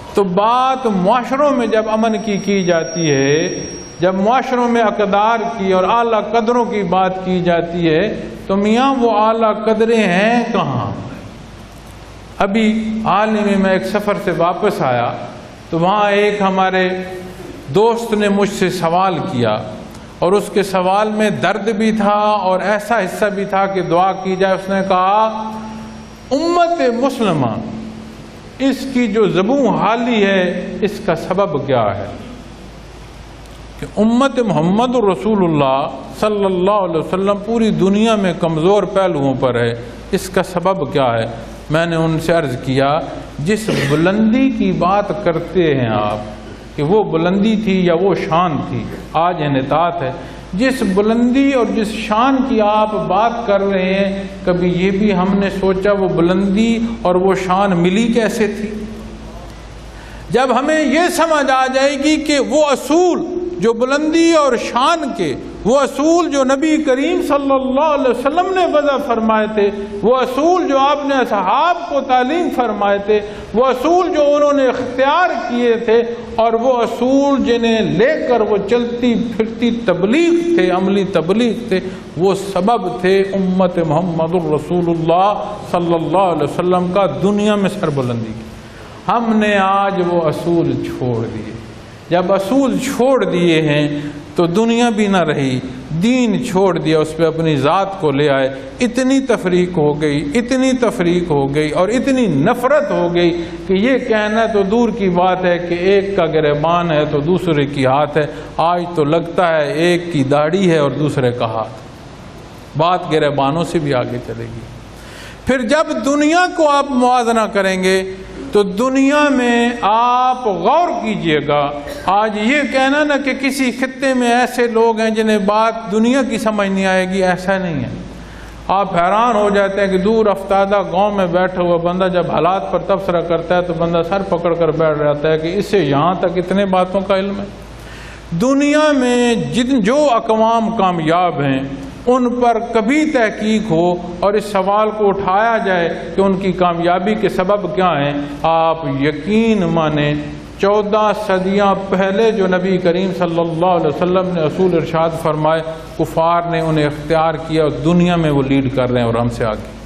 تو بات معاشروں میں جب امن کی جاتی ہے، جب معاشروں میں اقدار کی اور اعلیٰ قدروں کی بات کی جاتی ہے تو میاں وہ اعلیٰ قدریں ہیں کہاں؟ ابھی حال ہی میں ایک سفر سے واپس آیا تو وہاں ایک ہمارے دوست نے مجھ سے سوال کیا، اور اس کے سوال میں درد بھی تھا اور ایسا حصہ بھی تھا کہ دعا کی جائے۔ اس نے کہا امت مسلمہ اس کی جو زبوں حالی ہے اس کا سبب کیا ہے؟ کہ امت محمد رسول اللہ صلی اللہ علیہ وسلم پوری دنیا میں کمزور پہلوؤں پر ہے، اس کا سبب کیا ہے؟ میں نے ان سے عرض کیا جس بلندی کی بات کرتے ہیں آپ کہ وہ بلندی تھی یا وہ شان تھی، آج انحطاط ہے، جس بلندی اور جس شان کی آپ بات کر رہے ہیں کبھی یہ بھی ہم نے سوچا وہ بلندی اور وہ شان ملی کیسے تھی؟ جب ہمیں یہ سمجھ آ جائے گی کہ وہ اصول جو بلندی اور شان کے، وہ اصول جو نبی کریم صلی اللہ علیہ وسلم نے وضع فرمائے تھے، وہ اصول جو آپ نے اصحاب کو تعلیم فرمائے تھے، وہ اصول جو انہوں نے اختیار کیے تھے، اور وہ اصول جنہیں لے کر وہ چلتی پھرتی تبلیغ تھے، عملی تبلیغ تھے، وہ سبب تھے امت محمد الرسول اللہ صلی اللہ علیہ وسلم کا دنیا میں سربلندی کی۔ ہم نے آج وہ اصول چھوڑ دیے۔ جب اصول چھوڑ دیے ہیں تو دنیا بھی نہ رہی، دین چھوڑ دیا، اس پہ اپنی ذات کو لے آئے، اتنی تفریق ہو گئی، اتنی تفریق ہو گئی اور اتنی نفرت ہو گئی کہ یہ کہنا تو دور کی بات ہے کہ ایک کا گریبان ہے تو دوسرے کی ہاتھ ہے، آج تو لگتا ہے ایک کی داڑھی ہے اور دوسرے کا ہاتھ۔ بات گریبانوں سے بھی آگے چلے گی۔ پھر جب دنیا کو آپ موازنہ کریں گے تو دنیا میں آپ غور کیجئے گا، آج یہ کہنا نا کہ کسی خطے میں ایسے لوگ ہیں جنہیں بات دنیا کی سمجھ نہیں آئے گی، ایسا نہیں ہے۔ آپ حیران ہو جاتے ہیں کہ دور افتادہ گاؤں میں بیٹھا ہوا بندہ جب حالات پر تبصرہ کرتا ہے تو بندہ سر پکڑ کر بیٹھ جاتا ہے کہ اسے یہاں تک اتنے باتوں کا علم ہے۔ دنیا میں جو اقوام کامیاب ہیں ان پر کبھی تحقیق ہو اور اس سوال کو اٹھایا جائے کہ ان کی کامیابی کے سبب کیا ہیں، آپ یقین مانیں 14 صدیاں پہلے جو نبی کریم صلی اللہ علیہ وسلم نے اصول ارشاد فرمائے، کفار نے انہیں اختیار کیا اور دنیا میں وہ لیڈ کر رہے ہیں اور ہم سے آگے۔